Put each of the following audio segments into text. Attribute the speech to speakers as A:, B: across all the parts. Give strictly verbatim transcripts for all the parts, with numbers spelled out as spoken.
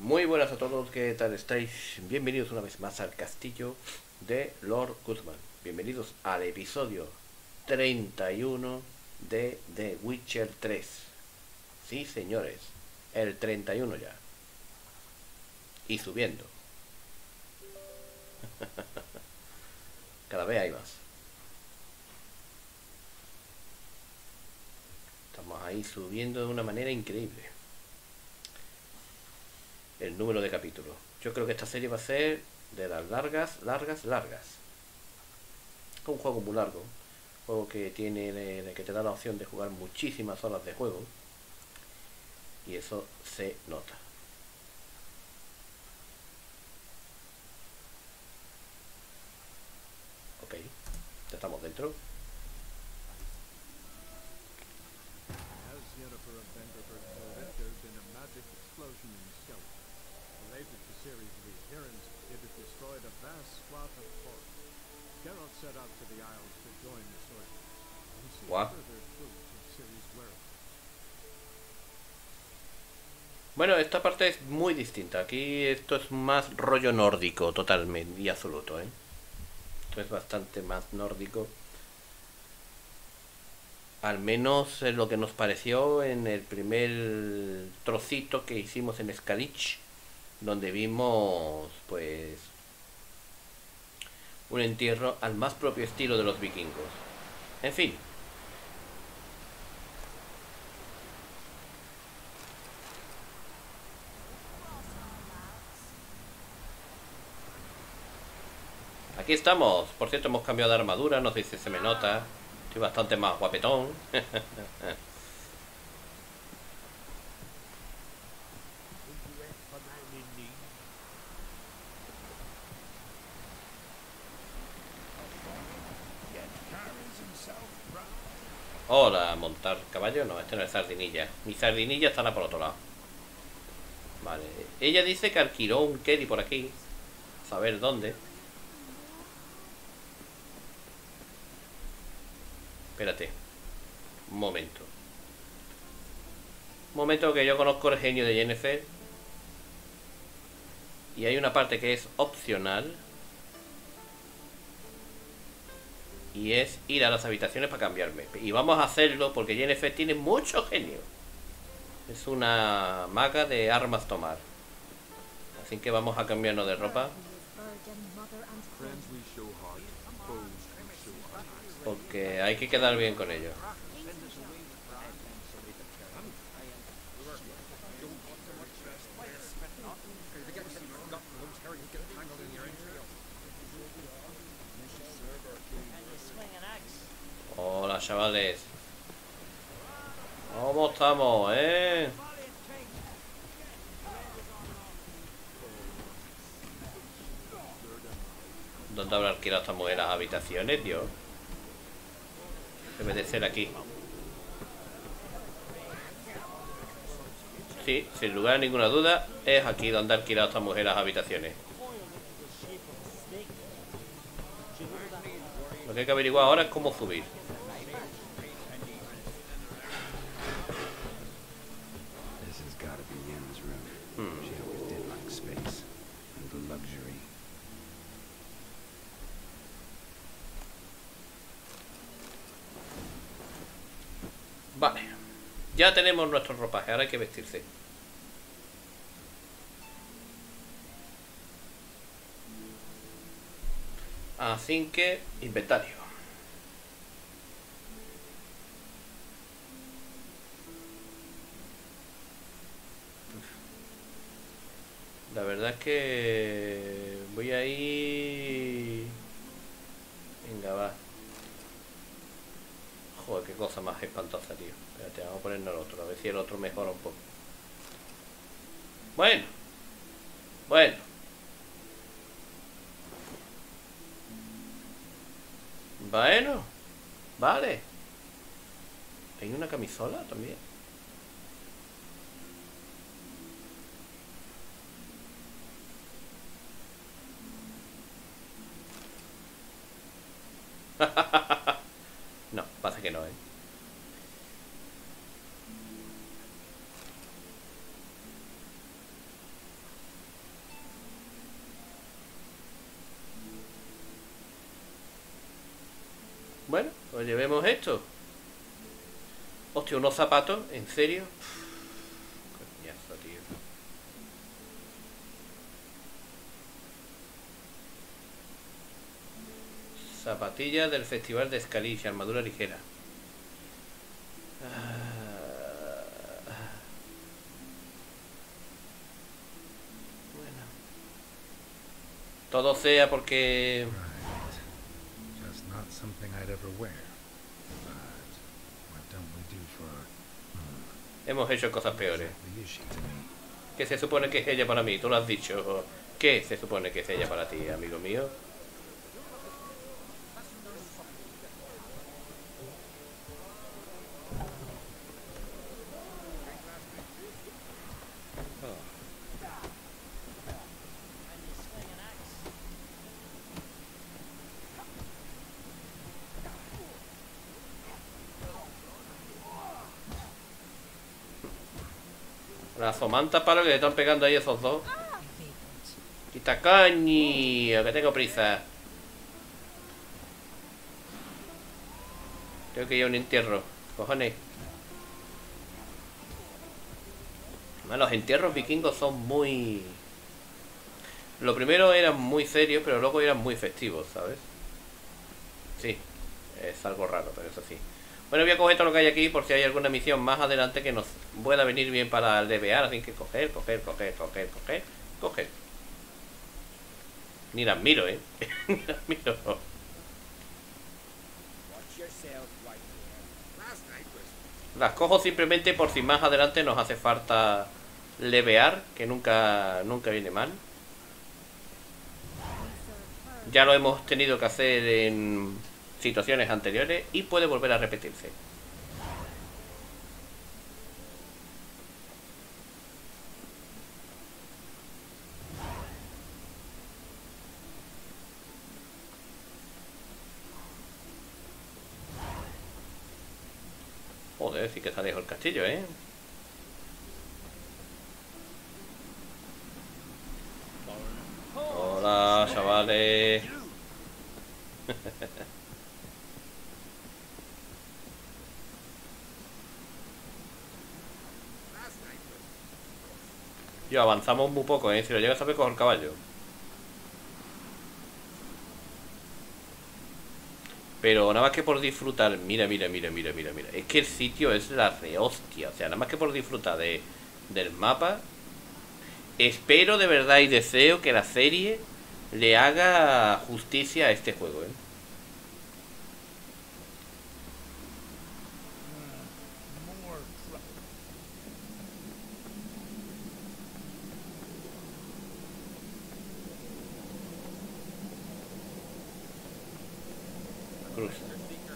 A: Muy buenas a todos, ¿qué tal estáis? Bienvenidos una vez más al castillo de Lord Guzmán. Bienvenidos al episodio treinta y uno de The Witcher tres. Sí, señores, el treinta y uno ya. Y subiendo. Cada vez hay más. Estamos ahí subiendo de una manera increíble el número de capítulos. Yo creo que esta serie va a ser de las largas, largas, largas. Es un juego muy largo. Un juego que tiene, de, que te da la opción de jugar muchísimas horas de juego. Y eso se nota. Ok, ya estamos dentro. Guau. Bueno, esta parte es muy distinta. Aquí esto es más rollo nórdico totalmente y absoluto, ¿eh? Esto es bastante más nórdico. Al menos es lo que nos pareció en el primer trocito que hicimos en Scalich, donde vimos, pues, un entierro al más propio estilo de los vikingos. En fin. Aquí estamos. Por cierto, hemos cambiado de armadura, no sé si se me nota. Estoy bastante más guapetón. Hola, montar caballo. No, este no es Sardinilla. Mi Sardinilla estará por otro lado. Vale. Ella dice que alquiló un Kerry por aquí. Saber dónde. Espérate. Un momento. Un momento que yo conozco el genio de Yennefer. Y hay una parte que es opcional. Y es ir a las habitaciones para cambiarme. Y vamos a hacerlo porque Yennefer tiene mucho genio. Es una maga de armas tomar. Así que vamos a cambiarnos de ropa. Porque hay que quedar bien con ellos. Hola, chavales. ¿Cómo estamos, eh? ¿Dónde habrá alquilado esta mujer las habitaciones, Dios? Debe de ser aquí. Sí, sin lugar a ninguna duda, es aquí donde ha alquilado esta mujer las habitaciones. Lo que hay que averiguar ahora es cómo subir. Vale. Ya tenemos nuestro ropaje, ahora hay que vestirse. Así que, inventario. La verdad es que voy a ir... Venga, va. Joder, qué cosa más espantosa, tío. Espérate, vamos a ponernos el otro, a ver si el otro mejora un poco. Bueno. Bueno. Bueno. Vale. ¿Hay una camisola también? No, pasa que no, ¿eh? Bueno, pues llevemos esto. Hostia, unos zapatos, ¿en serio? Coñazo, tío. Zapatillas del Festival de Escalicia, armadura ligera. Ah, bueno. Todo sea porque...
B: Right. Just not something I'd ever wear. But what don't we do for... Hmm.
A: hemos hecho cosas
B: What
A: peores.
B: exactly is she to me?
A: ¿Qué se supone que es ella para mí? Tú lo has dicho. ¿Qué se supone que es ella para ti, amigo mío? La somanta para lo que le están pegando ahí esos dos. Quita caño, que tengo prisa. Tengo que ir a un entierro, cojones. Además, los entierros vikingos son muy... Lo primero eran muy serios, pero luego eran muy festivos, ¿sabes? Sí, es algo raro, pero eso sí. Bueno, voy a coger todo lo que hay aquí por si hay alguna misión más adelante que nos pueda venir bien para levear. Así que coger, coger, coger, coger, coger, coger. Ni las miro, ¿eh? Ni las miro. Las cojo simplemente por si más adelante nos hace falta levear, que nunca, nunca viene mal. Ya lo hemos tenido que hacer en situaciones anteriores y puede volver a repetirse. Joder, sí que está lejos el castillo, ¿eh? Hola, chavales. Yo, avanzamos muy poco, ¿eh? Si lo llegas a ver, cojo el caballo. Pero nada más que por disfrutar. Mira, mira, mira, mira, mira, mira. Es que el sitio es la rehostia. O sea, nada más que por disfrutar de, del mapa. Espero de verdad y deseo que la serie le haga justicia a este juego, ¿eh? Cruza.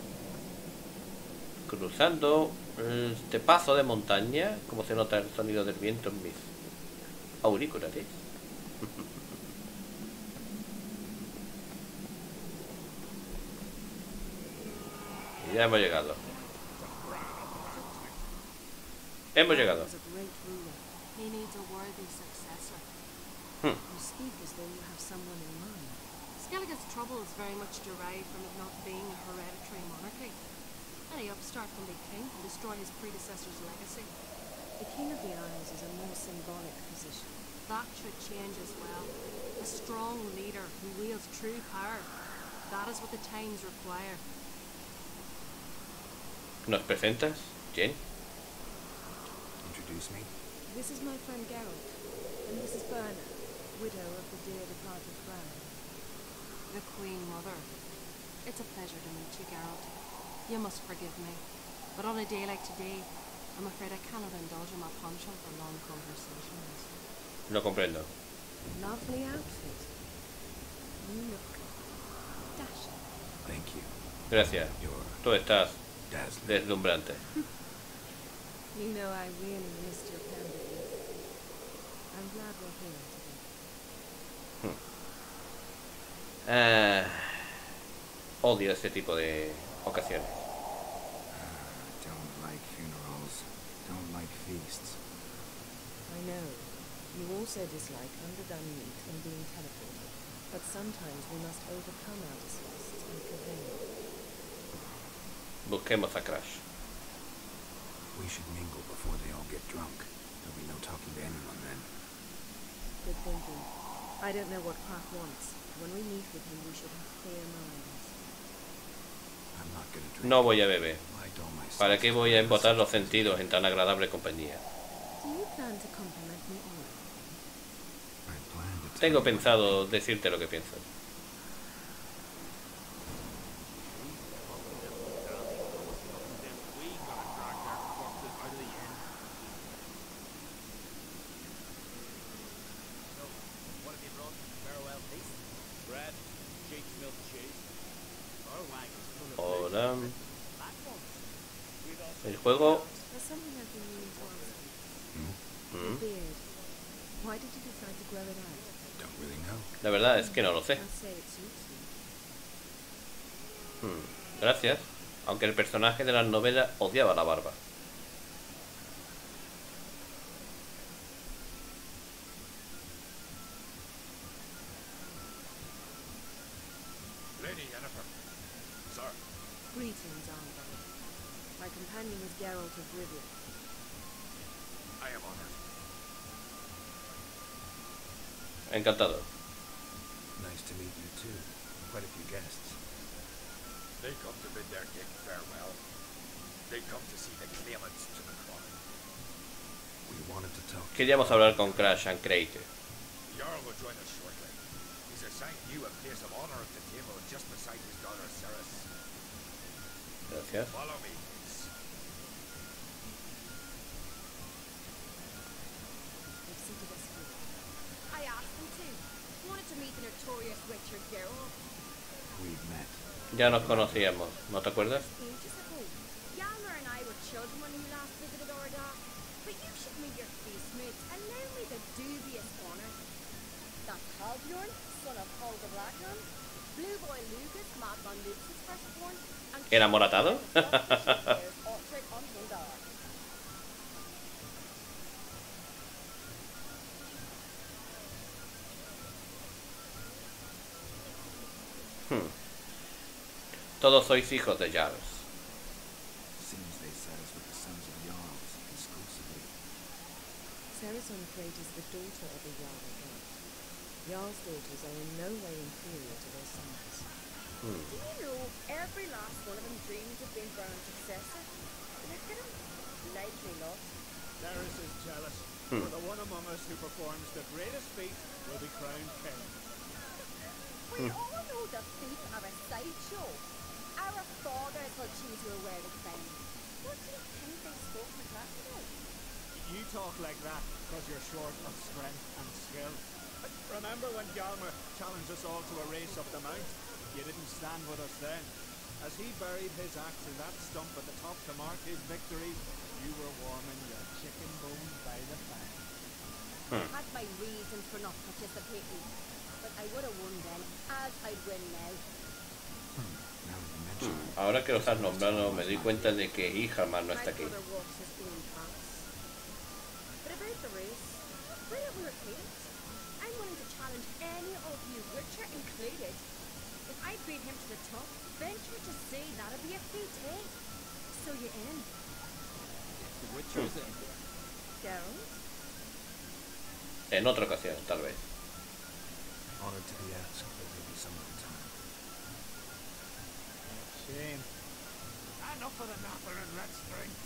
A: Cruzando este paso de montaña, como se nota el sonido del viento en mis auriculares. Y ya hemos llegado. Hemos llegado. Hmm.
C: Skellige's trouble is very much derived from it not being a hereditary monarchy. Any upstart can be king and destroy his predecessor's legacy.
D: The King of the Isles is a more symbolic position.
C: That should change as well. A strong leader who wields true power. That is what the times require.
A: ¿Nos presentas, Jen?
B: Introduce me?
D: This is my friend Geralt, and this is Berna, widow of the dear departed Bran.
C: The Queen Mother. It's a pleasure to meet you, Geralt. You must forgive me, but on a day like today, I'm afraid I cannot indulge in my penchant for long conversations.
A: Lo comprendo.
D: Lovely outfit. You look dashing.
B: Thank you.
A: Gracias.
B: You're
A: Tú estás
B: dazzling.
A: deslumbrante.
D: You know I really missed your candid youth. I'm glad we're here together.
A: Ah, odio este tipo de ocasiones.
B: Don't like funerals. Don't like feasts.
D: I know. You also dislike underdone meat and being teleported. But sometimes we must overcome our disgusts and prevail.
A: Busquemos a Crash.
B: We should mingle before they all get drunk. There'll be no talking to anyone then.
D: Good thinking. I don't know what Park wants. When we meet with him, we should have clear minds.
B: I'm not gonna drink.
A: No voy a beber.
B: Why dull myself?
A: ¿Para qué voy a embotar los sentidos en tan agradable compañía?
D: Do you plan to compliment me on it?
B: I planned to tell
A: Tengo
B: you.
A: pensado decirte lo que pienso. Hola. El juego...
D: There's something I've been meaning to ask you.
B: Hmm?
A: Mm,
D: Beard. Why did you decide to grow it out?
B: Don't really know.
A: La verdad es que no lo sé.
D: I'll say it suits you.
A: Mm, Gracias. Aunque el personaje de las novelas odiaba la barba.
B: Lady Yennefer. Sir.
D: Greetings, Arnberg. My companion is Geralt of Rivia.
B: I am honored.
A: Encantado.
B: Nice to meet you too. Quite a few guests. They come to bid their king farewell. They come to see the claimants to the crown. We wanted to talk.
A: Queríamos hablar con Crash and Crate.
B: Jarl will join us shortly. He's assigned you a place of honor at the table just beside his daughter Ceres.
A: Gracias.
B: Follow me, please.
D: They've seated us here.
E: I asked him to. Wanted to meet the notorious Richard Geralt.
B: We've met.
A: Ya nos conocíamos, ¿no te acuerdas?
E: Ages ago. Yalmer and I were children when you last visited Ardagh. But you should meet your face mates. Allow me the dubious honour. That Halbjorn, son of Holger Blackham, Blue Boy Lucas, Madman Lucas' firstborn, and
A: ¿Era moratado?
E: Orchard on Hildar.
A: Hmm. Todos sois hijos de Jarls.
B: Seems they set us with the sons of Jarls exclusively.
D: Ceres Uncrate is the daughter of a Jarl god. Jarl's daughters are in no way inferior to their sons.
A: Hmm.
E: Do you know every last one of them dreams of being Baron's successor? Look at him. Likely not.
F: Ceres is jealous,
A: Hmm.
F: for the one among us who performs the greatest feat will be crowned king.
E: We all know the feet are a sideshow. Our fathers will choose who wear the crown. What do you think they spoke with that about?
F: You talk like that because you're short of strength and skill. But remember when Hjalmar challenged us all to a race up the mount? You didn't stand with us then. As he buried his axe in that stump at the top to mark his victory, you were warming your chicken bones by the fire.
E: I had my reasons for not participating, but I would have won then, as I'd win now.
B: Now that you mention it,
A: Hmm. Ahora que los has nombrado me doy cuenta de que Ijarman no está
E: My
A: aquí.
E: brother walks his own paths. But about the race, why don't we repeat it? I'm willing to challenge any of you, Witcher included. If I beat him to the top, venture to say that'd be a feat, eh? So you in?
F: The Witcher's in.
E: Geralt?
A: En otra ocasión, tal vez.
B: honored to be asked, but maybe some other time.
F: Shame. Enough of the napper and let's drink.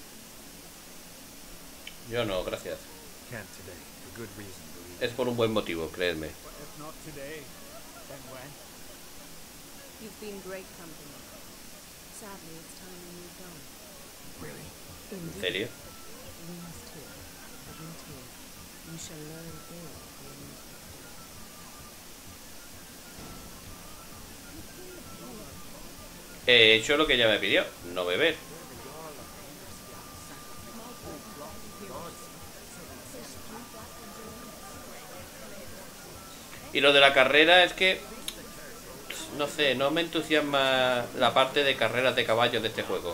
A: Yo no, gracias.
B: Can't today, for good reason, believe
A: Es por un buen motivo, créeme.
F: But if not today, then when?
D: You've been great company. Sadly, it's time we moved on.
B: Really?
A: ¿En serio?
D: We must talk. Out here. You shall learn all of your music.
A: He hecho lo que ella me pidió, no beber. Y lo de la carrera es que, no sé, no me entusiasma la parte de carreras de caballos de este juego.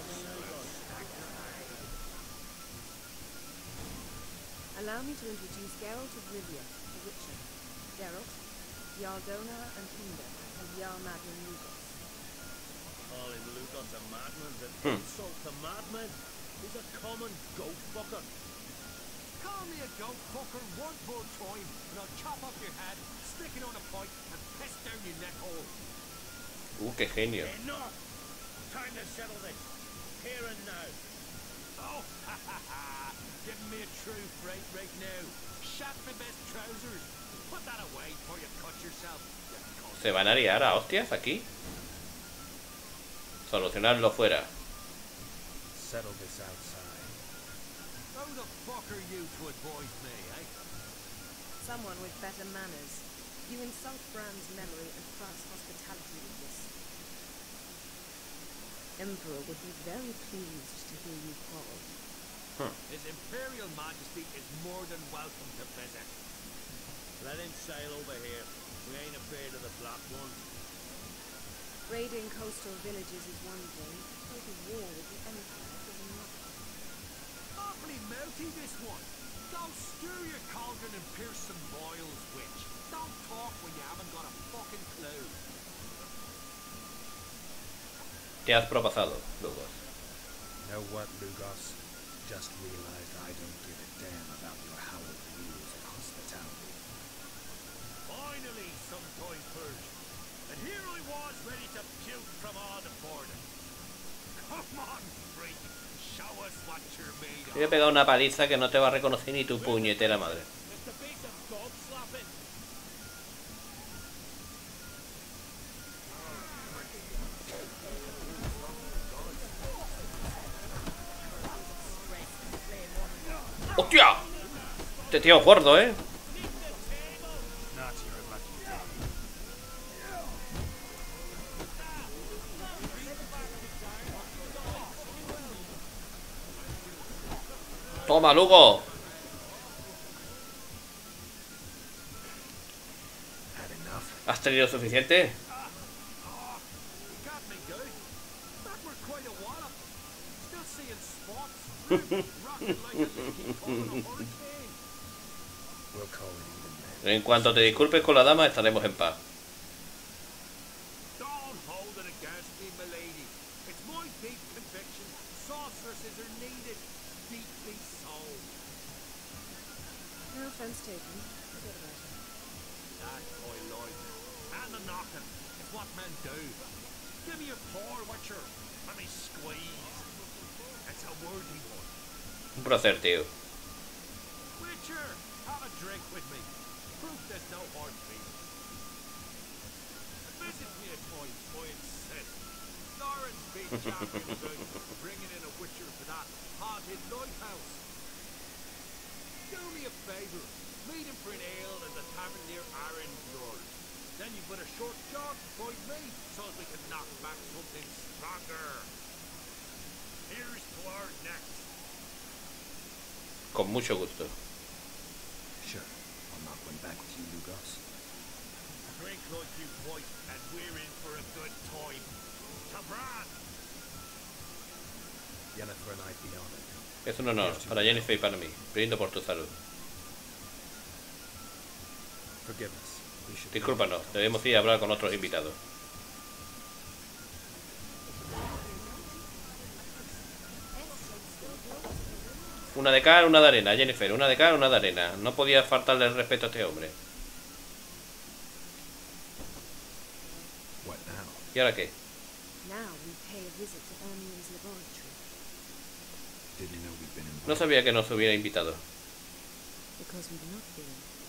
D: Allow me to introduce Geralt of Rivia, the Witcher. Geralt, Jarl Donar and Hinder, and Jarl Magnum Lucas.
G: calling Lugos a madman than
A: Hmm.
G: insult to madman. He's a common goat fucker.
F: Call me a goat fucker one more time, and I'll chop off your head, stick it on a pike, and piss down your neck hole.
A: Uh, qué genio.
G: Enough! Time to settle this. Here and now.
F: Oh, ha ha ha! Giving me a true fright right now. Shat my best trousers. Put that away before you cut yourself. You cunt.
A: ¿Se van a liar a hostias aquí? Solucionarlo fuera.
B: Settle this outside.
F: How the fuck are you to advise me, eh?
D: Someone with better manners. You insult Bran's memory and France's hospitality with this. Emperor would be very pleased to hear you called.
F: His Imperial Majesty is more than welcome to visit.
G: Let him sail over here. We ain't afraid of the Black Ones.
D: Raiding coastal villages is one thing. Fighting war with the Empire is another.
F: Awfully mouthy, this one. Go stir your cauldron and pierce some boils, witch. Don't talk when you haven't got a fucking clue.
A: Te has propasado, Lugos.
B: Know what, Lugos? Just realized I don't give a damn about your hallowed rules of hospitality.
G: Finally, some time purged. And here I was ready to puke from all the boredom.
F: Come on, freak. Show us what you're made
A: Te voy a
F: of.
A: pegar una paliza que no te va a reconocer ni tu puñetera madre.
G: It's the base of dog slapping.
A: ¡Hostia! Este tío es gordo, ¿eh?
B: Not your lucky day.
A: Toma, Lugo.
B: Had enough.
A: ¿Has tenido suficiente?
F: You got me good. That were quite a wallop. Still seeing spots. Rocking like a leaky top of a hurricane.
B: We'll call it even then.
A: En cuanto te disculpes con la dama, estaremos en paz.
F: Don't hold it against me, milady. It's my deep conviction. Sorceresses are needed. Deeply so.
D: No offense taken. Forget about it.
F: That's my line. And the knocking. It's what men do. Give me a pour, Witcher. Let me squeeze. It's a worthy one.
A: Un placer, tío.
F: Witcher, have a drink with me. Proof there's no hard feelings. Visit me at times, I insist. Lawrence been championing about bringing in a Witcher to that haunted lighthouse. Do me a favour. Meet him for an ale in the tavern near Aaron Lord. Then you've got a short jog to find me, so as we can knock back something stronger. Here's to our next.
A: Con mucho gusto.
B: Sure. I'll knock one back with you, Lugos.
G: Drink like you white, and we're in for a good time. To Bran!
B: Yennefer and I'd be honored.
A: Es un honor para Jennifer y para mí. Brindo por tu salud.
B: Forgive us. We should
A: Discúlpanos, debemos ir a hablar con otros invitados. Una de cal, una de arena, Jennifer. Una de cal, una de arena. No podía faltarle el respeto a este hombre.
B: What now?
A: ¿Y ahora qué?
D: Now we pay a visit to Ermine's laboratory.
B: Didn't know we'd been
A: No
B: involved.
A: sabía que nos hubiera invitado.
D: Because we've not been.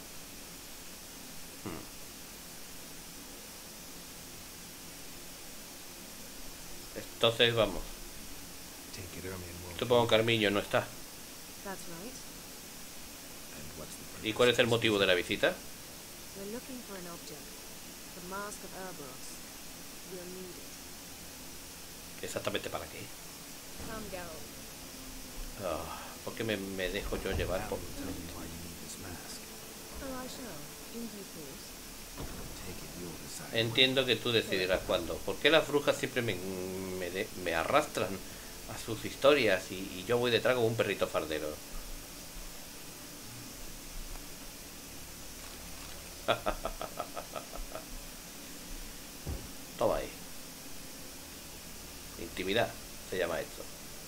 A: Entonces vamos.
B: Take it, Ermione won't.
A: Supongo que Armiño no está.
D: That's right.
B: And what's the
A: ¿Y cuál es el motivo de la visita?
D: We're looking for an object. The Mask of Erboros. We'll need it.
A: Exactamente para qué.
D: Come, Geralt.
A: Ah, ¿por qué me, me dejo yo llevar
B: Now
A: por...?
B: we'll tell you why you need this mask.
D: Oh, I shall. In due course.
B: Take it, you'll decide.
A: Entiendo que tú decidirás cuándo. ¿Por qué las brujas siempre me, me, de- me arrastran a sus historias y, y yo voy detrás como un perrito fardero? Toma ahí. intimidad se llama esto.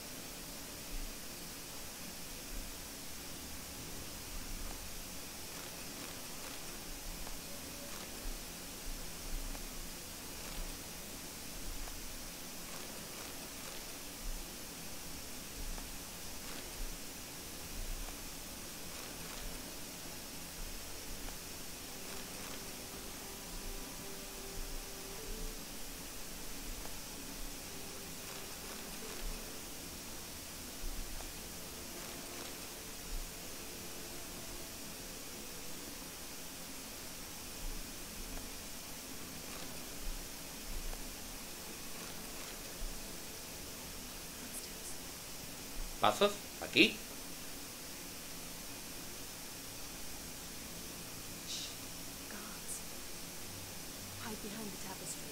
A: Pasos aquí.
D: Shh. Guards. Hide behind the tapestry.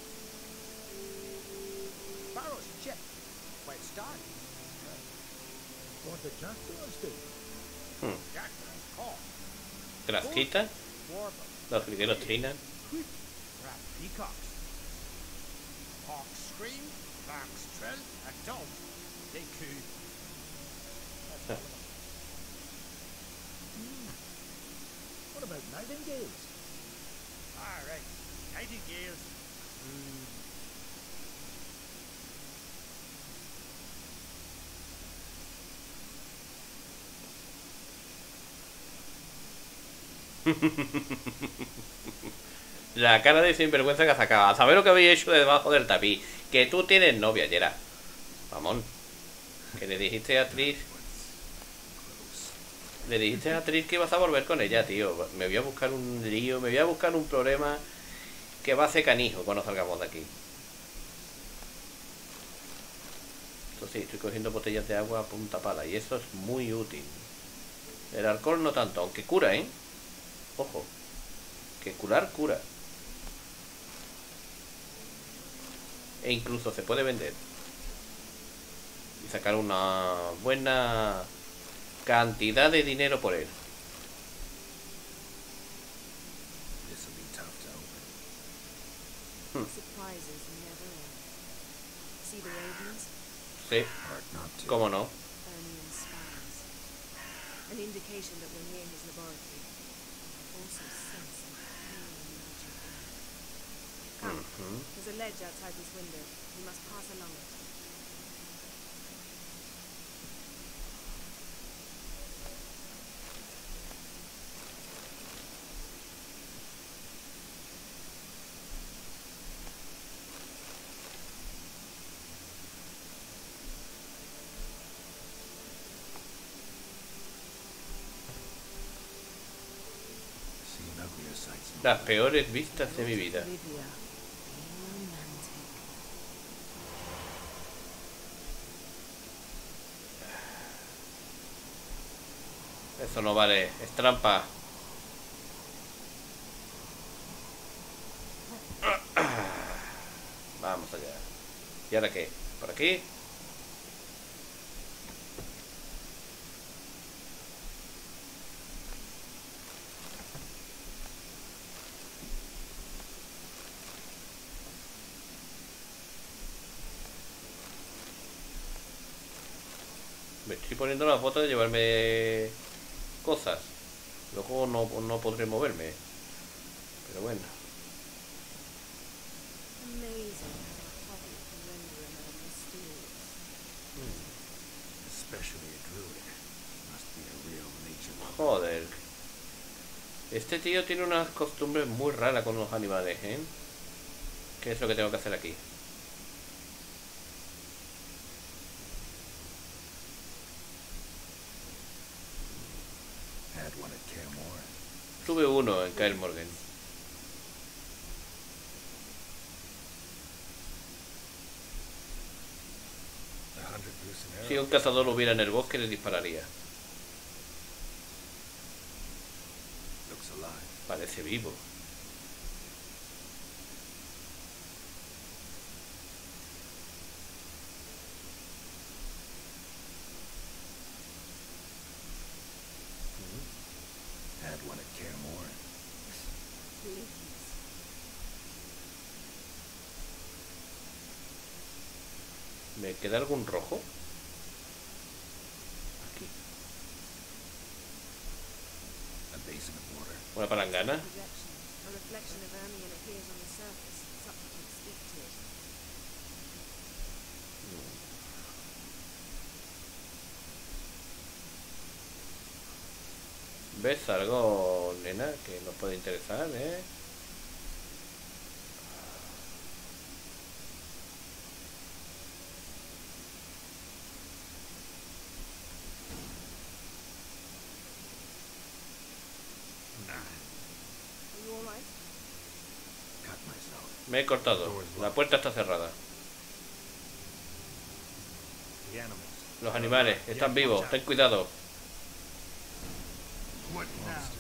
F: Barrow's chip. Well, it's dark. What the jackdaws do?
A: Hmm.
F: Jackdaws call.
A: Grasquita.
F: Warble.
A: Los grilleros trinan.
F: Rat peacocks. Hawks scream. Larks trill. And don't. They coo.
A: Huh.
F: Hmm. What about nightingales? All right. Nightingales. Hmm.
A: La cara de sinvergüenza que ha sacado. A saber lo que habéis hecho debajo del tapiz. Que tú tienes novia, Gerard. Mamón. Que le dijiste a Tris. Le dijiste a Tris que ibas a volver con ella, tío. Me voy a buscar un lío. Me voy a buscar un problema que va a ser canijo cuando salgamos de aquí. Esto sí, estoy cogiendo botellas de agua a punta pala. Y eso es muy útil. El alcohol no tanto, aunque cura, ¿eh? Ojo. Que curar, cura. E incluso se puede vender. Y sacar una buena cantidad de dinero por él. Hmm. Sí, cómo no.
D: An indication that we're near his laboratory. Also sense some alien magic there. Come,
A: Mm-hmm.
D: there's a ledge outside this window. We must pass along it.
A: Las peores vistas de mi vida.
D: Olivia, romantic.
A: Eso no vale, es trampa. Vamos allá. ¿Y ahora qué? ¿Por aquí? Me estoy poniendo la foto de llevarme cosas. Luego no, no podré moverme. Pero bueno.
D: Amazing how a hobby can render a man mysterious.
B: Especially a druid. Must be a real nature.
A: Joder. Este tío tiene unas costumbres muy raras con los animales, ¿eh? ¿Qué es lo que tengo que hacer aquí?
B: Had one at Kaer
A: Tuve uno en Kaer Morhen. Si un cazador lo hubiera en el bosque, le dispararía. Parece vivo.
B: Had one at Kaer Morhen.
D: Please.
A: ¿Me queda algún rojo? Aquí.
B: A basin of water.
A: Una palangana.
D: Projection. A reflection of Ermion appears on the surface. Supplicants speak to it.
A: ¿Ves algo, nena, que nos puede interesar, eh?
D: Are you all right?
B: Cut myself.
A: Me he cortado. La puerta está cerrada.
F: The animals.
A: Los animales están vivos. Ten cuidado.
B: What monsters?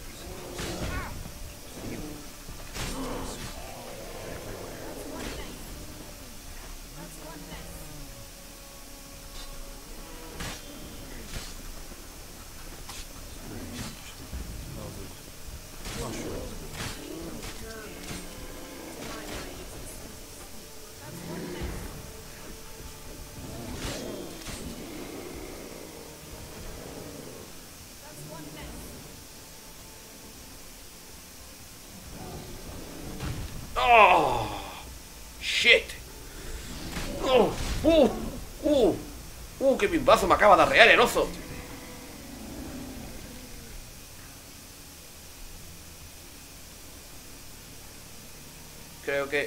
A: ¡Oh! ¡Shit! ¡Uh! ¡Uh! ¡Uh! ¡Uh! ¡Qué pimbazo me acaba de arrear el oso! Creo que...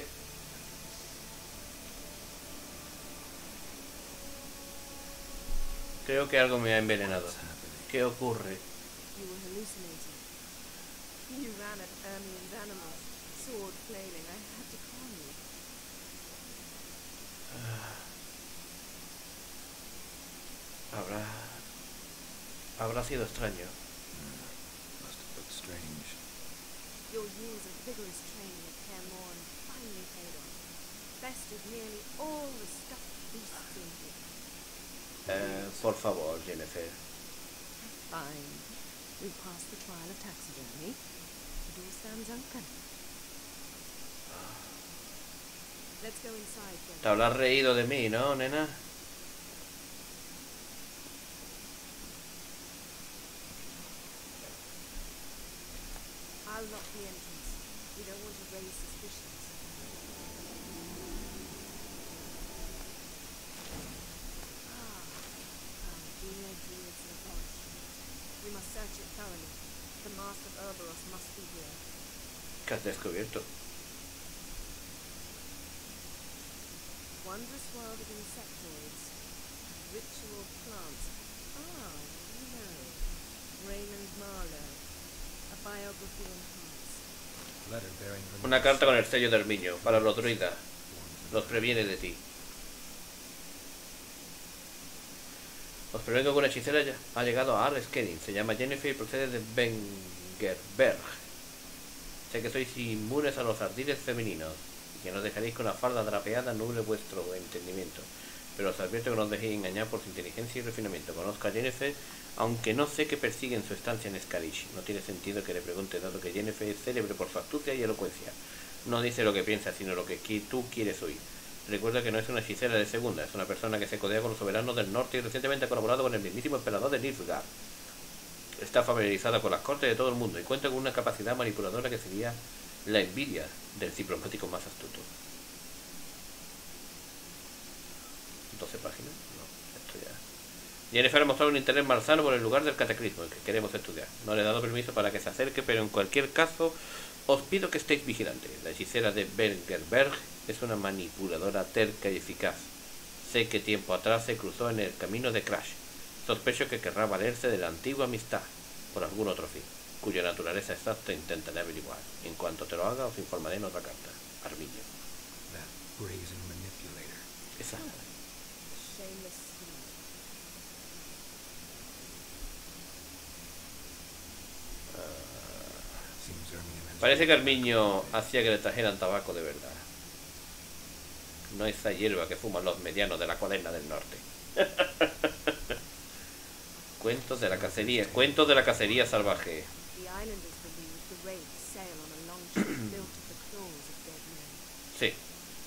A: Creo que algo me ha envenenado. ¿Qué ocurre?
D: You were hallucinating. You ran at Ermion's animals, sword flailing. I had to calm you.
A: Habrá... Habrá sido extraño.
B: Must have looked strange.
D: Your years of vigorous training at Kaer Morhen finally paid off. Bested nearly all the stuffed beasts in here.
A: Eh, por favor, Jennifer.
D: Fine. We passed the trial of taxidermy. The door stands open. Let's go inside,
A: Te
D: then.
A: habrás reído de mí, ¿no, nena?
D: I'll lock the entrance. We don't want to raise suspicions. Ah, our dear Druid's laboratory. We must search it thoroughly. The Mask of Ouroboros must be here.
A: ¿Qué has descubierto?
D: Wondrous world of insectoids. Ritual plants. Ah, you know. Raymond Marlowe. A biography enhanced.
B: Letter bearing
A: Una carta con el sello del niño para los druidas. Los previene de ti. Os prevengo que una hechicera ya ha llegado a Arreskedin. Se llama Jennifer y procede de Vengerberg. Sé que sois inmunes a los ardides femeninos y que no dejaréis que una falda drapeada nuble vuestro entendimiento. Pero os advierto que no os dejéis engañar por su inteligencia y refinamiento. Conozco a Jennifer, aunque no sé qué persigue en su estancia en Scarish. No tiene sentido que le pregunte, dado que Jennifer es célebre por su astucia y elocuencia. No dice lo que piensa, sino lo que qui- tú quieres oír. Recuerda que no es una hechicera de segunda, es una persona que se codea con los soberanos del norte y recientemente ha colaborado con el mismísimo emperador de Nilfgaard. Está familiarizada con las cortes de todo el mundo y cuenta con una capacidad manipuladora que sería la envidia del diplomático más astuto. doce páginas. No, esto ya. Jennifer ha mostrado un interés malsano por el lugar del cataclismo el que queremos estudiar. No le he dado permiso para que se acerque, pero en cualquier caso os pido que estéis vigilantes. La hechicera de Vengerberg es una manipuladora terca y eficaz. Sé que tiempo atrás se cruzó en el camino de Crash. Sospecho que querrá valerse de la antigua amistad por algún otro fin, cuya naturaleza exacta intentaré averiguar. En cuanto te lo haga, os informaré en otra carta. Armiño.
B: That brazen manipulator.
A: Esa.
D: Shameless scheme.
B: Seems Ermion has
A: Parece que Armiño hacía que le trajeran tabaco de verdad. No esa hierba que fuman los medianos de la cuaderna del norte. Cuentos de la cacería, cuentos de la cacería salvaje.
D: The islanders believe the wraiths sail on a long ship built of the claws of dead men.
A: Sí,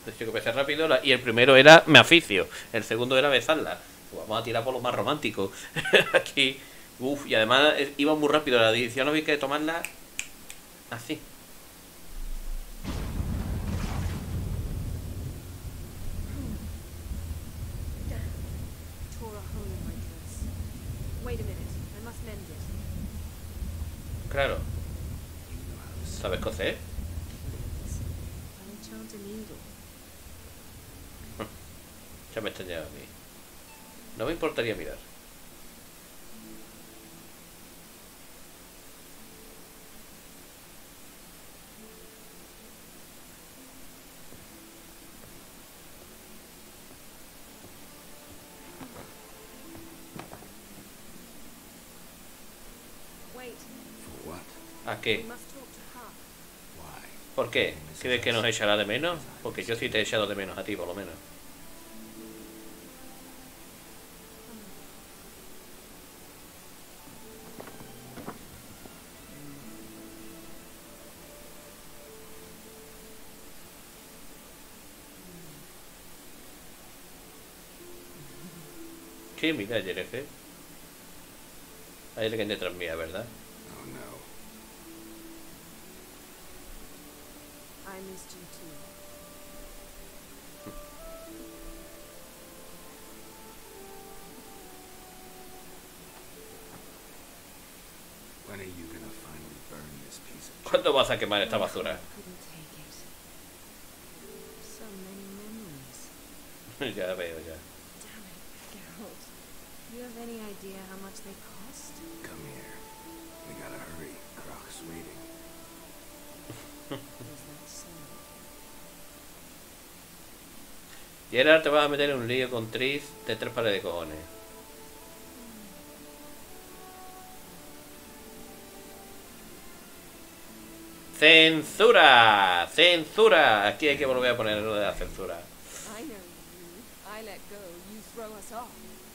A: Decía que besar rápido. La... Y el primero era me aficio. El segundo era besarla. Pues vamos a tirar por lo más romántico. Aquí. Uf, y además iba muy rápido. La decisión había que tomarla así. Claro. ¿Sabes coser? Ya me extrañaba a mí. No me importaría mirar. ¿A qué? ¿Por qué? ¿Crees que nos echará de menos? Porque yo sí te he echado de menos a ti, por lo menos. Sí, mira, Jerez. Hay alguien detrás mía, ¿verdad?
D: I missed you too.
B: When are you gonna finally burn this piece of
A: ¿Cuándo vas a quemar esta basura?
D: Couldn't take it. So many memories.
A: Ya veo, ya.
D: Damn it, Geralt. Do you have any idea how much they cost?
B: Come here. We gotta hurry. Croc's waiting.
D: Is that so?
A: Y ahora te vas a meter en un lío con Tris de tres pares de cojones. ¡Censura! ¡Censura! Aquí hay que volver a poner lo de la censura.
D: I know you. I let go. You throw us off.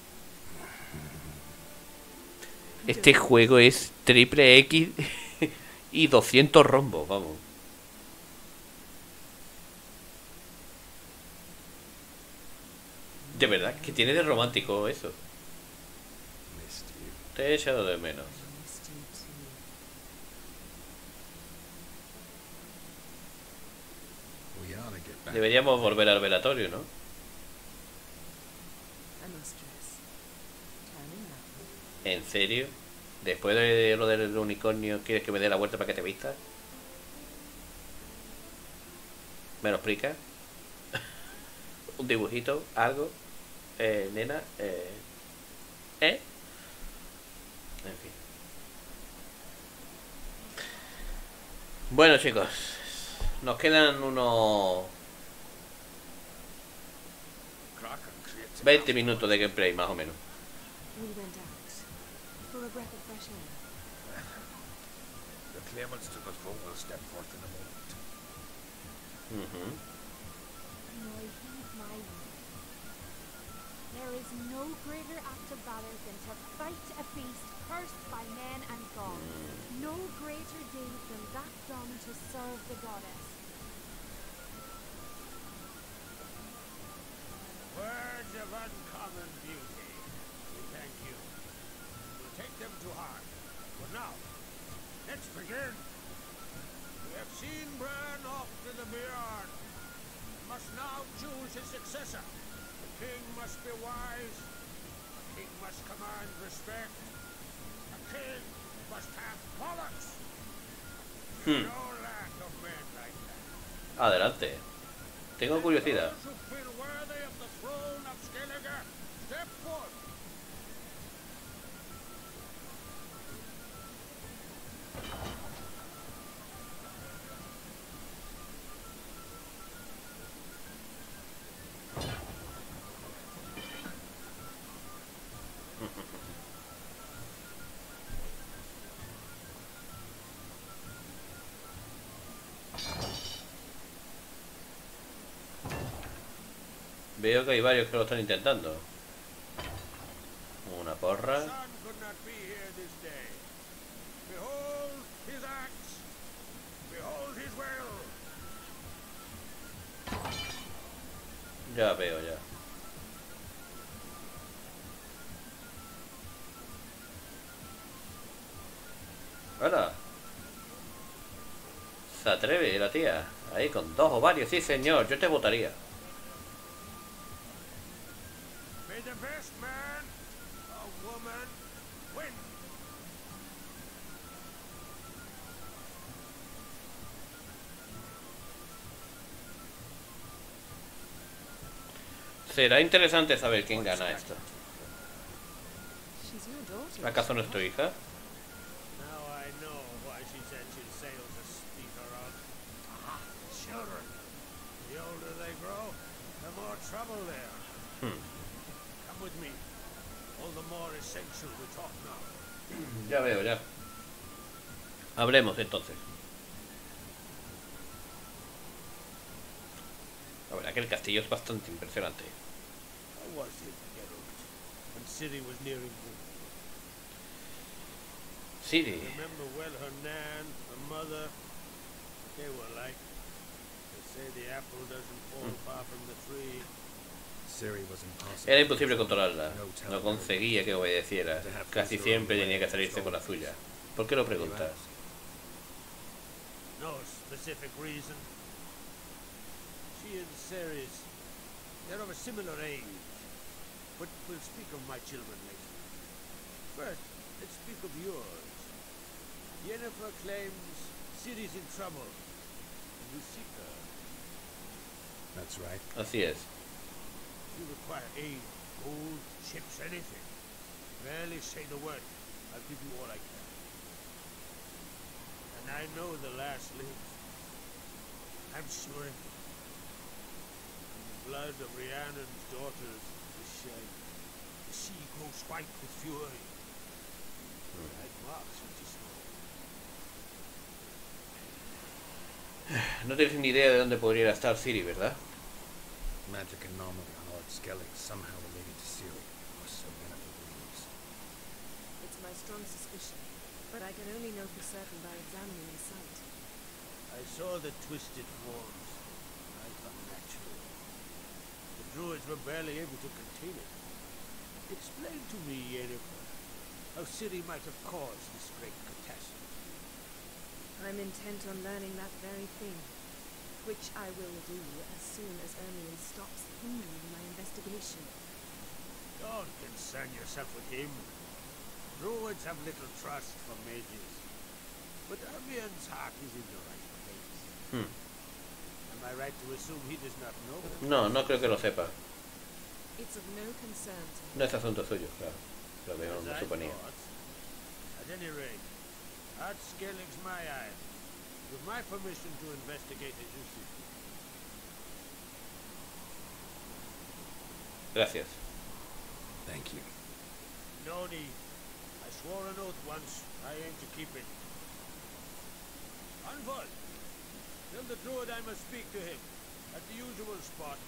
A: Este juego es triple X y doscientos rombos, vamos. De verdad, ¿qué tiene de romántico eso?
B: Missed you.
A: Te he echado de menos.
D: Missed you too.
B: We ought to get back.
A: Deberíamos volver al velatorio, ¿no?
D: I must dress. Turning round.
A: ¿En serio? Después de lo del unicornio, ¿quieres que me dé la vuelta para que te vistas? ¿Me lo explicas? Un dibujito, algo. Eh, nena, eh. ¿Eh? En fin. Bueno, chicos, nos quedan unos veinte minutos de gameplay, más o menos.
D: We went out for a breath of fresh air.
B: The claimants to the throne will step forth in a moment.
A: Uh-huh.
E: No, heed my word. There is no greater act of valor than to fight a beast cursed by men and gods. No greater deed than that done to serve the goddess.
G: Words of uncommon beauty. We thank you. We'll take them to heart. But now, let's begin. We have seen Bran off to the Bjorn. We must now choose his successor. The king must be wise. The king must command respect. The king must have bollocks.
A: Hmm.
G: No lack of men like that.
A: Adelante. Tengo curiosidad.
G: Those who feel worthy of the throne of Skellige, step forth.
A: Veo que hay varios que lo están intentando. Una porra.
G: Son could not be here this day. Behold his axe. Behold his will.
A: Ya veo, ya. Hola. Se atreve la tía. Ahí con dos ovarios, sí señor, yo te votaría.
G: May the best man or woman win.
A: Será interesante saber quién gana esto.
C: She's your daughter.
A: ¿Acaso no es tu hija?
G: Now I know why she said she'd sail to speak her of. Aha, children. The older they grow, the more trouble they are.
A: Hmm.
G: Come with me. All the more essential we talk now.
A: Ya veo, ya. Hablemos entonces. La verdad que el castillo es bastante impresionante.
G: How was it, Geralt, when Ciri was nearing home?
A: Ciri.
G: Remember well her nan, her mother, what they were like. They say the apple doesn't fall far from the tree.
B: Ciri was impossible.
A: Era imposible controlarla. No conseguía que obedeciera. Casi siempre tenía que salirse con la suya. ¿Por qué lo preguntas?
G: No specific reason. She and Ceres, they're of a similar age. But we'll speak of my children later. First, let's speak of yours. Yennefer claims Ciri's in trouble. And you seek her.
B: That's right.
A: Así es.
G: If you require aid, gold, chips, anything, barely say the word. I'll give you all I can. And I know the last lives. I'm sure of it. And the blood of Rhiannon's daughters is shed. The sea grows white with fury. Like marks which is
A: No tienes ni idea de dónde podría estar Ciri, ¿verdad?
B: Magic anomaly on Lord Skellig somehow related to Ciri, or so Yennefer believes.
D: It's my strong suspicion, but I can only know for certain by examining the site.
G: I saw the twisted forms. I thought natural. The druids were barely able to contain it. Explain to me, Yennefer, how Ciri might have caused this great catastrophe.
D: I'm intent on learning that very thing, which I will do as soon as Ermion stops hindering my investigation.
G: Don't concern yourself with him. Druids have little trust for mages. But Ermion's heart is in the right place.
A: Hmm.
G: Am I right to assume he does not know?
A: No, no creo que lo sepa.
D: It's of no concern to me.
A: No es asunto suyo, claro. Lo que no,
G: As
A: no
G: I
A: suponía.
G: thought. At any rate, Art Skellig's my eye. With my permission to investigate as you see.
A: Gracias.
B: Thank you.
G: No need. I swore an oath once. I aim to keep it. Unfold. Tell the druid I must speak to him. At the usual spot.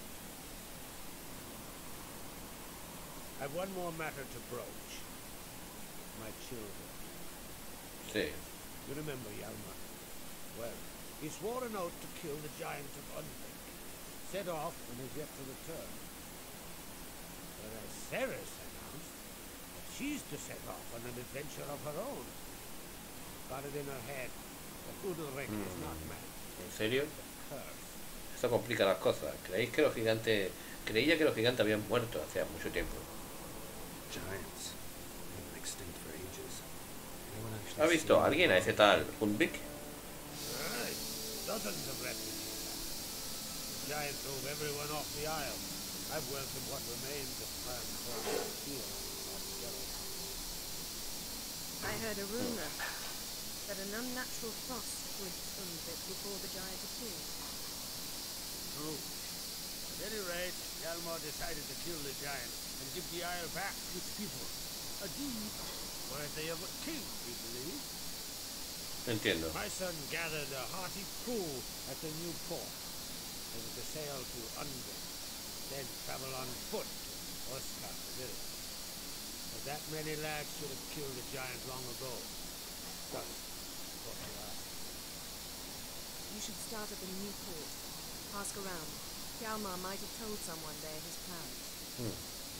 G: I've one more matter to broach. My children.
A: Sí.
G: You remember Hjalmar? Well, he swore an oath to kill the giant of Unvik. Set off and is yet to return. Whereas Ceres announced that she's to set off on an adventure of her own. Got it in her head that Udalric mm. is not mad.
A: ¿En serio? Eso complica las cosas. ¿Creéis que los gigantes... Creía que los gigantes habían muerto hace mucho tiempo.
B: Giants. They've been extinct for ages.
A: ¿Ha visto a alguien a ese tal Unvik?
G: Right. Dozens of refugees. The giant drove everyone off the isle. I've welcomed what remains of Clan Cross here on Skellig.
D: I heard a rumor that an unnatural frost gripped Unvik before the giant appeared.
G: True. At any rate, Hjalmar decided to kill the giant and give the isle back to its people. A deed worthy of a king, we believe.
A: Entiendo.
G: My son gathered a hearty crew at the new port. They were to sail to Unvik, then travel on foot to Oscar, the village. But that many lads should have killed the giant long ago. Thus, what I ask.
D: You should start at the new port. Ask around. Hjalmar might have told someone there his plans.
A: Hmm.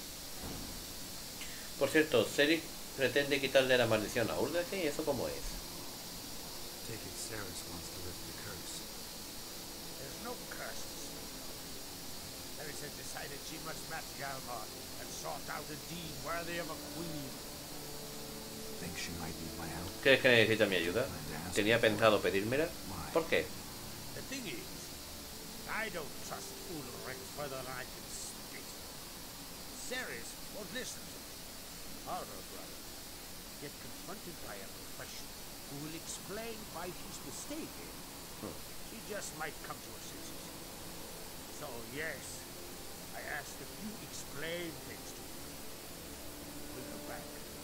A: Por cierto, Ciri pretende quitarle la maldición a Urda, ¿y eso cómo es?
B: Take it Ceres wants to lift the curse.
G: There's no curses. Ceres had decided she must match Hjalmar and sought out a deed worthy of a queen.
B: Think she might need my help?
A: ¿Crees que necesita mi ayuda? Tenía pensado pedírmela. ¿Por qué?
G: The thing is, I don't trust Ulrich further than I can spit. Ceres won't listen to me, or her brother. Get confronted by a professional who will explain why she's mistaken.
A: Hmm.
G: She just might come to her senses. So yes, I asked if you explain things to her. Bring her back.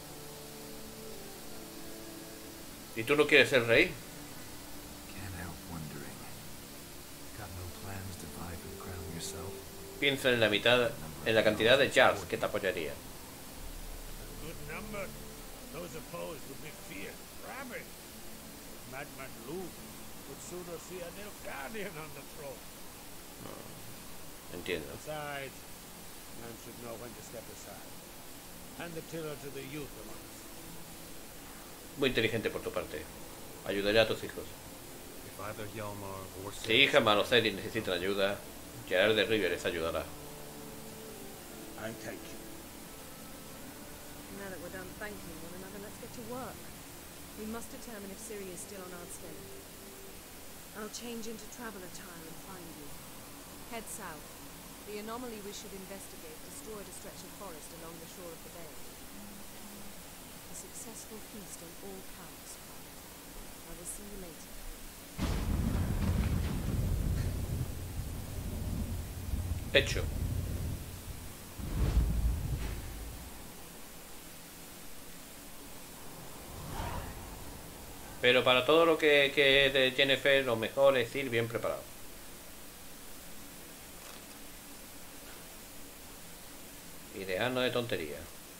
A: ¿Y tú no quieres ser rey?
B: Can't help wondering. Got no plans to vie for the crown yourself?
A: Piensa en la mitad, en la cantidad de Charles que te apoyaría.
G: A good number. Those opposed would be fear, rabid. Madman Luke would sooner see a Nilfgaardian on the throne.
A: Entiendo.
G: Besides, man should know when to step aside. Hand the tiller to the youth among us.
A: Muy inteligente por tu parte. Ayudaré a tus hijos.
B: If either Hjalmar or
A: Si Hjalmar o Ciri necesitan ayuda, Gerard de Rivia les ayudará.
G: I thank you.
D: Now that we're done thanking one another, let's get to work. We must determine if Ciri is still on Ardskell. I'll change into travel attire and find you. Head south. The anomaly we should investigate destroyed a stretch of forest along the shore of the bay. A successful feast on all counts. I will see you later.
A: Hecho. Pero para todo lo que, que de Yennefer, lo mejor es ir bien preparado. Y dejarnos de tonterías.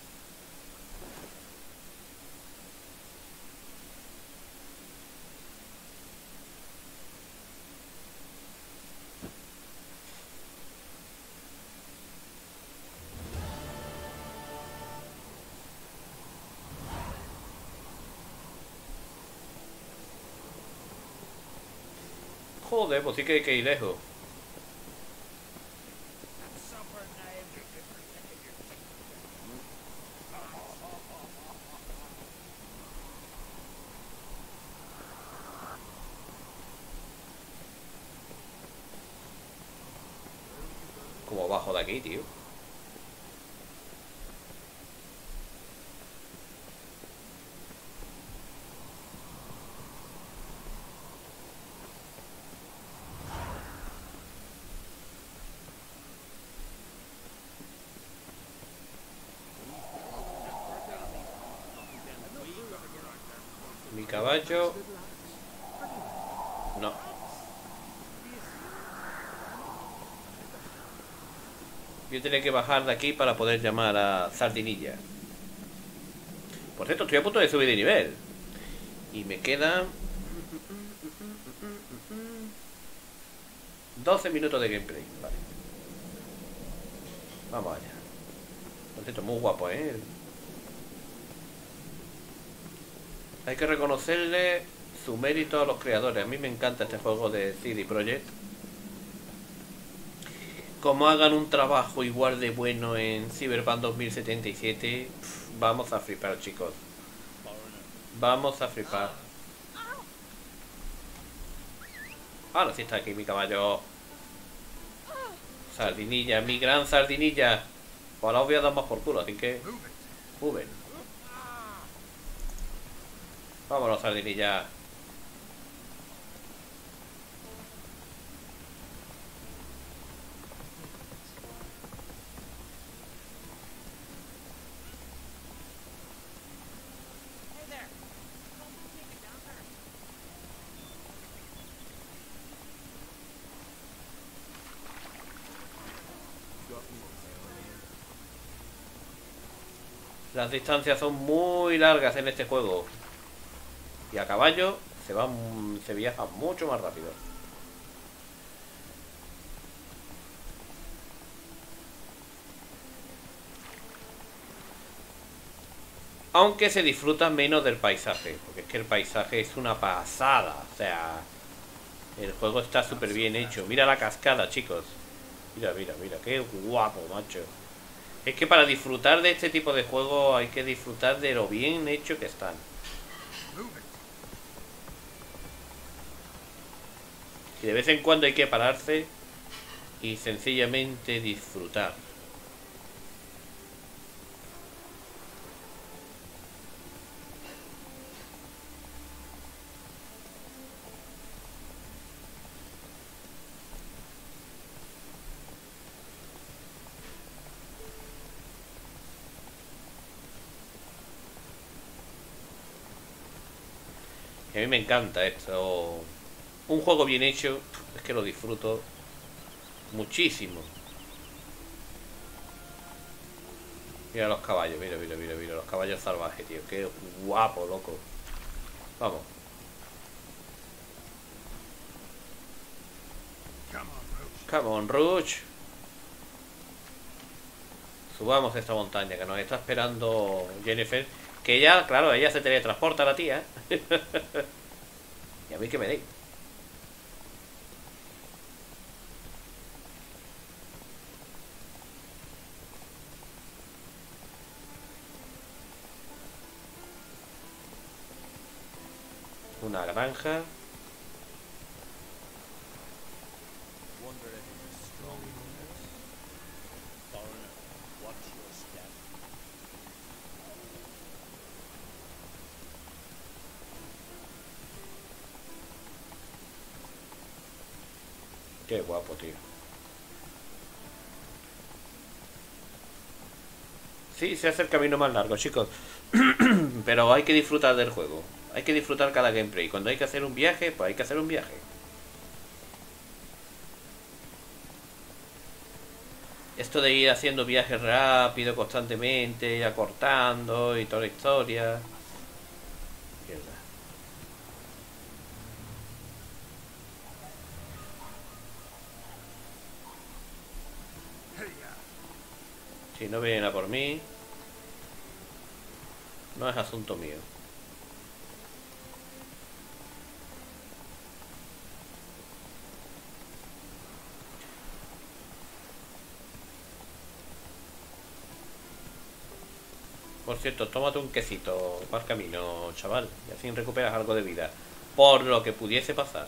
A: Joder, pues sí que hay que ir lejos. Como bajo de aquí, tío. Mi caballo... No. Yo tenía que bajar de aquí para poder llamar a Sardinilla. Por cierto, estoy a punto de subir de nivel. Y me quedan... doce minutos de gameplay. Vale. Vamos allá. Por cierto, muy guapo, ¿eh? Hay que reconocerle su mérito a los creadores. A mí me encanta este juego de C D Projekt. Como hagan un trabajo igual de bueno en Cyberpunk dos mil setenta y siete, pff, vamos a flipar, chicos. Vamos a flipar. Ahora sí está aquí mi caballo. Sardinilla, mi gran Sardinilla. Ahora os voy a dar más por culo, así que... Uben. Vámonos, Sardinilla. Las distancias son muy largas en este juego. Y a caballo se va, se viaja mucho más rápido. Aunque se disfruta menos del paisaje, porque es que el paisaje es una pasada. O sea, el juego está súper bien hecho. Mira la cascada, chicos. Mira, mira, mira, qué guapo, macho. Es que para disfrutar de este tipo de juegos hay que disfrutar de lo bien hecho que están. Y de vez en cuando hay que pararse y sencillamente disfrutar. A mí me encanta esto. Un juego bien hecho, es que lo disfruto muchísimo. Mira los caballos, mira, mira, mira, mira, los caballos salvajes, tío. Qué guapo, loco. Vamos. Come on, Rouge. Subamos esta montaña que nos está esperando Jennifer. Que ella, claro, ella se teletransporta, la tía. Y a mí que me dé. Una granja. Qué guapo, tío. Sí, se hace el camino más largo, chicos. Pero hay que disfrutar del juego. Hay que disfrutar cada gameplay. Cuando hay que hacer un viaje, pues hay que hacer un viaje. Esto de ir haciendo viajes rápido, constantemente, y acortando y toda la historia. Mierda. Si no vienen a por mí, no es asunto mío. Por cierto, tómate un quesito para el camino, chaval, y así recuperas algo de vida, por lo que pudiese pasar.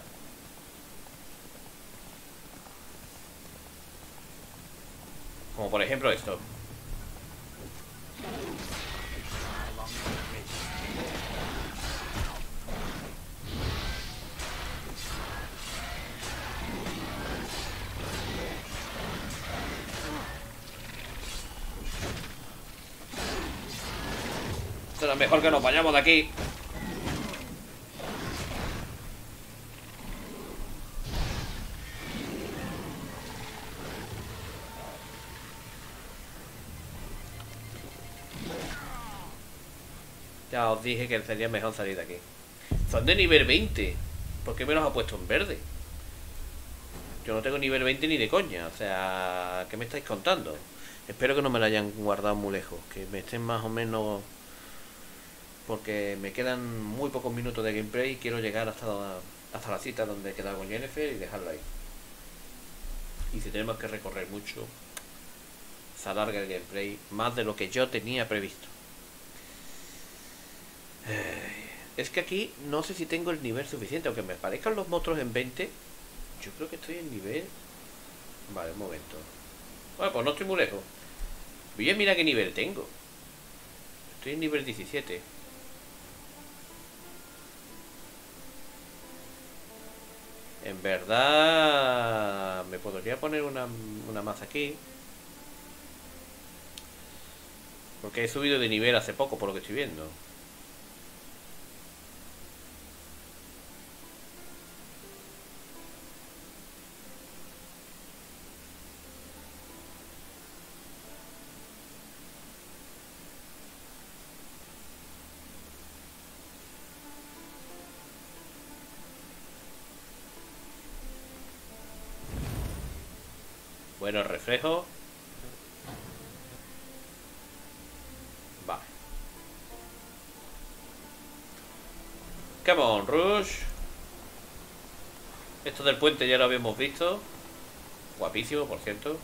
A: Como por ejemplo esto. Será mejor que nos vayamos de aquí. Ya os dije que sería mejor salir de aquí. Son de nivel veinte. ¿Por qué me los ha puesto en verde? Yo no tengo nivel veinte ni de coña. O sea, ¿qué me estáis contando? Espero que no me lo hayan guardado muy lejos. Que me estén más o menos... Porque me quedan muy pocos minutos de gameplay y quiero llegar hasta la, hasta la cita donde he quedado con Jennifer y dejarlo ahí. Y si tenemos que recorrer mucho, se alarga el gameplay más de lo que yo tenía previsto. Es que aquí no sé si tengo el nivel suficiente. Aunque me parezcan los monstruos en veinte, yo creo que estoy en nivel... Vale, un momento. Bueno, pues no estoy muy lejos. Voy a mirar qué nivel tengo. Estoy en nivel diecisiete. En verdad me podría poner una, una más aquí, porque he subido de nivel hace poco, por lo que estoy viendo. Bueno, reflejo. Vale. Come on, Rush. Esto del puente ya lo habíamos visto. Guapísimo, por cierto.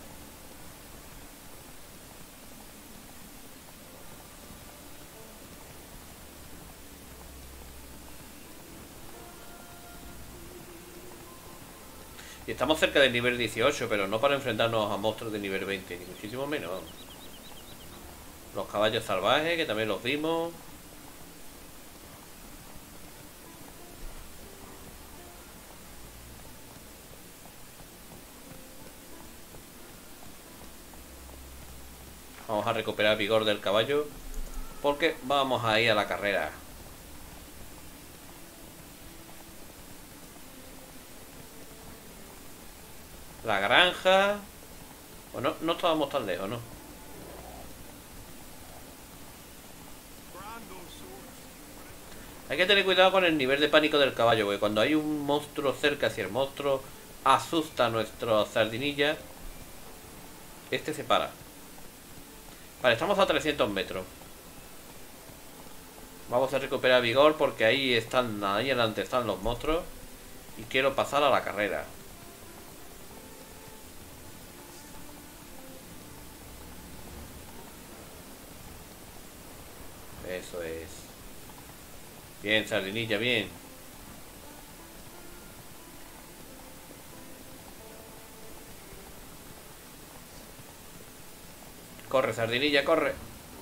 A: Y estamos cerca del nivel dieciocho, pero no para enfrentarnos a monstruos de nivel veinte, ni muchísimo menos. Los caballos salvajes, que también los vimos. Vamos a recuperar vigor del caballo, porque vamos a ir a la carrera. La granja. Bueno, no estábamos tan lejos, ¿no? Hay que tener cuidado con el nivel de pánico del caballo, porque cuando hay un monstruo cerca, si el monstruo asusta a nuestro sardinilla, este se para. Vale, estamos a trescientos metros. Vamos a recuperar vigor porque ahí están, ahí adelante están los monstruos. Y quiero pasar a la carrera. Eso es. Bien, sardinilla, bien. Corre, sardinilla, corre.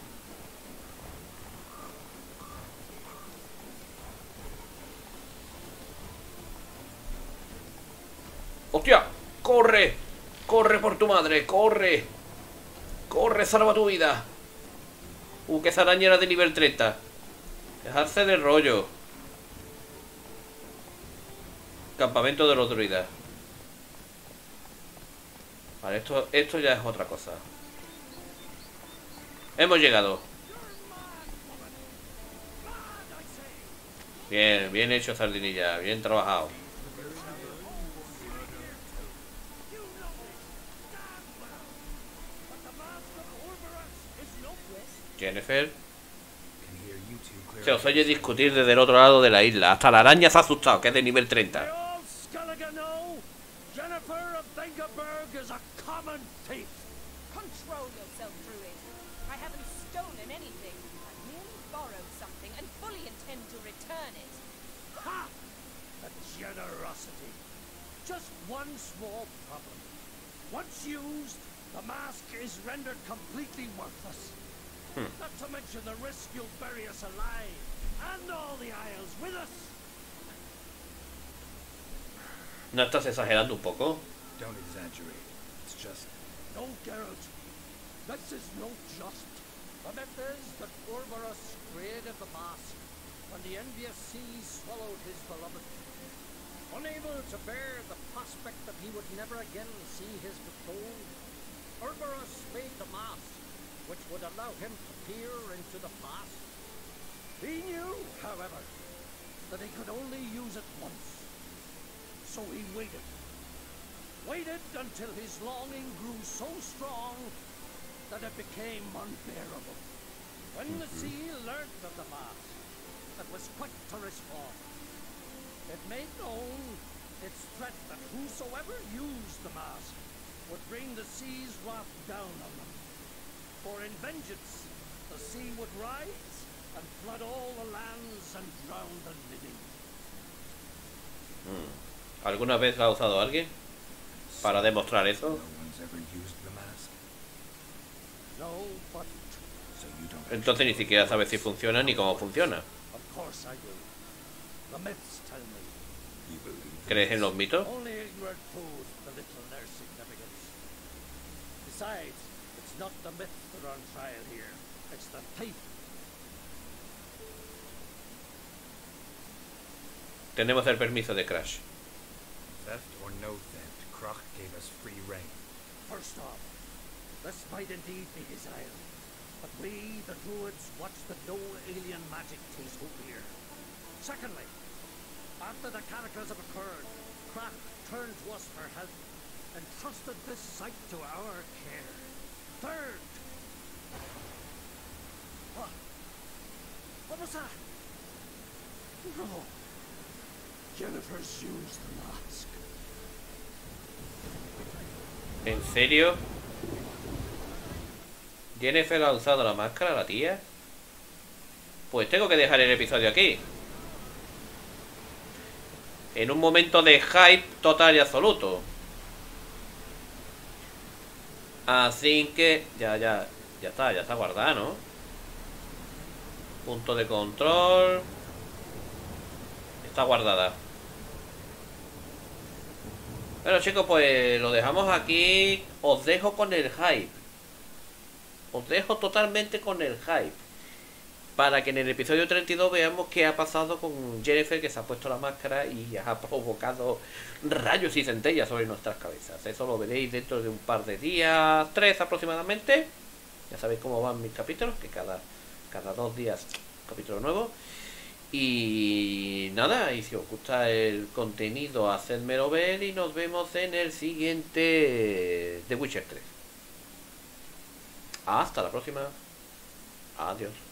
A: ¡Hostia! ¡Corre! ¡Corre por tu madre! ¡Corre! ¡Corre! ¡Salva tu vida! Uh, que esa araña era de nivel treinta. Dejarse de rollo. Campamento de los druidas. Vale, esto, esto ya es otra cosa. Hemos llegado. Bien, bien hecho, sardinilla. Bien trabajado. Jennifer. Se os oye discutir desde el otro lado de la isla. Hasta la araña se ha asustado, que es de nivel treinta.
E: Control yourself, Druid. I haven't stolen anything. I merely borrowed something and fully intend to return it.
G: Ha! The generosity. Just one small problem. Once used, the mask is rendered completely worthless. Hmm. Not to mention the risk you'll bury us alive, and all the Isles with us.
A: ¿No estás exagerando un poco?
B: Don't exaggerate. It's just...
G: No, Geralt. This is no just. The myth is that Ouroboros created the mask when the envious seas swallowed his beloved. Unable to bear the prospect that he would never again see his betrothed, Ouroboros made the mask, which would allow him to peer into the past. He knew, however, that he could only use it once. So he waited. Waited until his longing grew so strong that it became unbearable. When the sea learnt of the mask, it was quick to respond. It made known its threat that whosoever used the mask would bring the sea's wrath down on them. For in vengeance, the sea would rise and flood all the lands and drown the living.
A: Hmm. ¿Alguna vez la ha usado alguien para demostrar eso?
B: No one's ever used the mask.
G: No, but
B: So you don't...
A: Entonces ni siquiera sabes si funciona ni cómo funciona.
G: of course I do. The myths tell me.
B: You believe
A: ¿Crees en los mitos?
G: Only ignorant fools belittle their significance. Besides, it's not the myths that are on trial here. It's the thief.
A: Tenemos el permiso de Crash.
B: theft or no theft, Krach gave us free rein.
G: First off, this might indeed be his isle, but we, the druids, watch that no alien magic takes over here. Secondly, after the cataclysm occurred, Krach turned to us for help and trusted this site to our care. Third, what? What was that? No, Jennifer's used the mask.
A: ¿En serio? ¿Jennifer ha usado la máscara, la tía? Pues tengo que dejar el episodio aquí. En un momento de hype total y absoluto. Así que... Ya, ya... Ya está, ya está guardada, ¿no? Punto de control. Está guardada. Bueno, chicos, pues lo dejamos aquí. Os dejo con el hype. Os dejo totalmente con el hype. Para que en el episodio treinta y dos veamos qué ha pasado con Jennifer, que se ha puesto la máscara y ha provocado rayos y centellas sobre nuestras cabezas. Eso lo veréis dentro de un par de días, tres aproximadamente. Ya sabéis cómo van mis capítulos, que cada, cada dos días capítulo nuevo. Y nada, y si os gusta el contenido, hacedmelo ver y nos vemos en el siguiente The Witcher tres. Hasta la próxima. Adiós.